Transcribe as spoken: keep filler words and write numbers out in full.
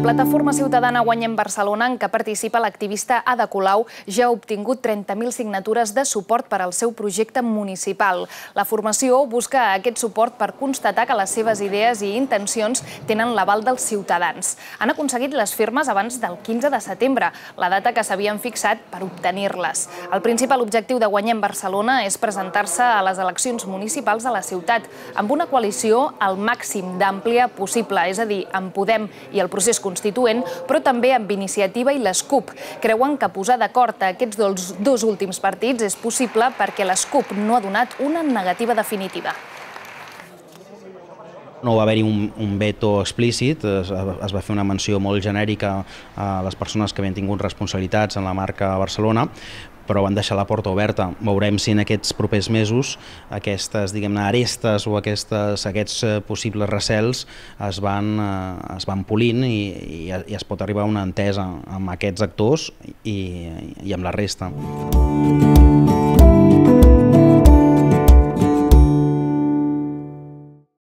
plataforma ciutadana Guanyem Barcelona, en què participa l'activista Ada Colau, ja ha obtingut trenta mil signatures de suport per al seu projecte municipal. La formació busca aquest suport per constatar que les seves idees i intencions tenen l'aval dels ciutadans. Han aconseguit les firmes abans del quinze de setembre, la data que s'havien fixat per obtenir-les. El principal objectiu de Guanyem Barcelona és presentar-se a les eleccions municipals de la ciutat, amb una coalició al màxim d'àmplia possible, és a dir, amb Podem i el procés constituent, però també amb Iniciativa i les CUP. Creuen que posar d'acord a aquests dos últims partits és possible perquè les CUP no ha donat una negativa definitiva. No va haver-hi un veto explícit, es va fer una menció molt genèrica a les persones que havien tingut responsabilitats en la marca Barcelona, però van deixar la porta oberta. Veurem si en aquests propers mesos aquestes, diguem-ne, arestes o aquests possibles recels es van, es van polint i, i es pot arribar a una entesa amb aquests actors i, i amb la resta.